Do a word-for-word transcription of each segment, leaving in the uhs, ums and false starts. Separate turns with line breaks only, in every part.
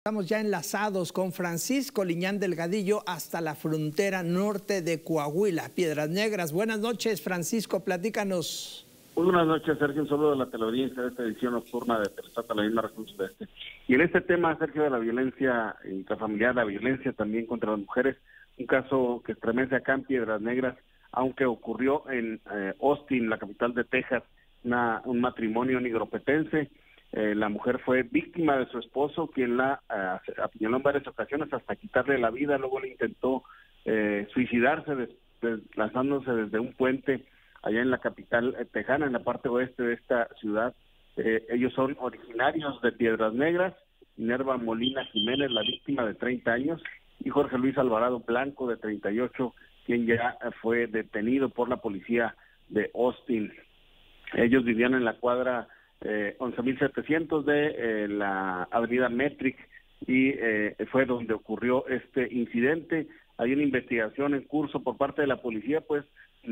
Estamos ya enlazados con Francisco Liñán Delgadillo hasta la frontera norte de Coahuila, Piedras Negras. Buenas noches, Francisco, platícanos.
Muy buenas noches, Sergio. Un saludo de la teleaudiencia de esta edición nocturna de Telesat, la misma región sudeste. Y en este tema, Sergio, de la violencia intrafamiliar, la violencia también contra las mujeres, un caso que estremece acá en Piedras Negras, aunque ocurrió en eh, Austin, la capital de Texas, una, un matrimonio nigropetense. Eh, la mujer fue víctima de su esposo, quien la eh, apuñaló en varias ocasiones hasta quitarle la vida. Luego le intentó eh, suicidarse des, des, lanzándose desde un puente allá en la capital eh, tejana, en la parte oeste de esta ciudad. Eh, ellos son originarios de Piedras Negras. Minerva Molina Jiménez, la víctima, de treinta años, y Jorge Luis Alvarado Blanco, de treinta y ocho, quien ya fue detenido por la policía de Austin. Ellos vivían en la cuadra eh, once mil setecientos de eh, la avenida Metric, y eh, fue donde ocurrió este incidente. Hay una investigación en curso por parte de la policía, pues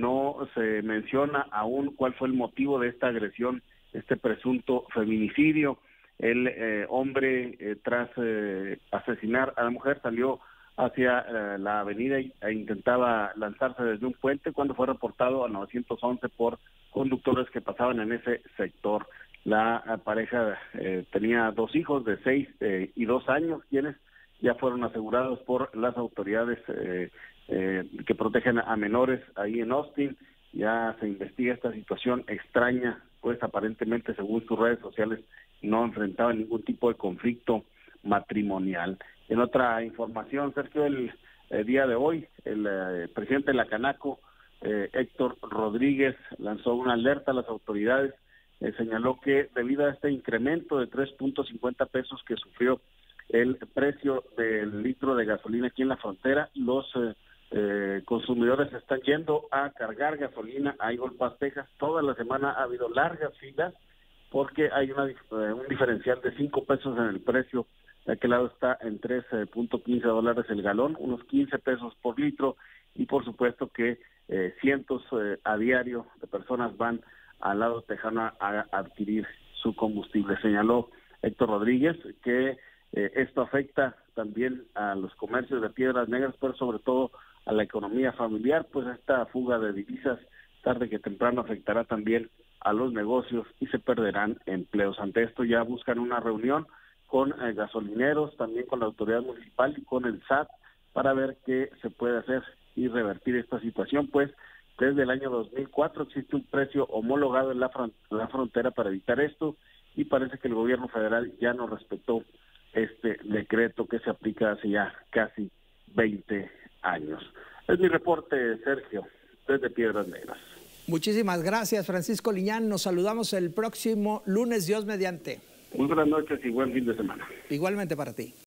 no se menciona aún cuál fue el motivo de esta agresión, este presunto feminicidio. El eh, hombre, eh, tras eh, asesinar a la mujer, salió hacia eh, la avenida e intentaba lanzarse desde un puente cuando fue reportado a nueve once por conductores que pasaban en ese sector. La eh, pareja eh, tenía dos hijos de seis eh, y dos años, quienes ya fueron asegurados por las autoridades eh, eh, que protegen a menores ahí en Austin. Ya se investiga esta situación extraña, pues aparentemente, según sus redes sociales, no enfrentaba ningún tipo de conflicto matrimonial. En otra información, Sergio, el, el día de hoy, el eh, presidente de la Canaco, eh, Héctor Rodríguez, lanzó una alerta a las autoridades. Eh, señaló que debido a este incremento de tres punto cincuenta pesos que sufrió el precio del litro de gasolina aquí en la frontera, los eh, eh, consumidores están yendo a cargar gasolina a Eagle Pass, Texas. Toda la semana ha habido largas filas porque hay una, eh, un diferencial de cinco pesos en el precio. De aquel lado está en tres punto quince dólares el galón, unos quince pesos por litro, y por supuesto que eh, cientos eh, a diario de personas van al lado tejano a, a adquirir su combustible. Señaló Héctor Rodríguez que eh, esto afecta también a los comercios de Piedras Negras, pero sobre todo a la economía familiar, pues esta fuga de divisas tarde que temprano afectará también a los negocios y se perderán empleos. Ante esto ya buscan una reunión con eh, gasolineros, también con la autoridad municipal y con el S A T para ver qué se puede hacer y revertir esta situación, pues desde el año dos mil cuatro existe un precio homologado en la, fron la frontera para evitar esto, y parece que el gobierno federal ya no respetó este decreto que se aplica hace ya casi veinte años. Es mi reporte, Sergio, desde Piedras Negras.
Muchísimas gracias, Francisco Liñán. Nos saludamos el próximo lunes, Dios mediante.
Muy buenas noches y buen fin de semana.
Igualmente para ti.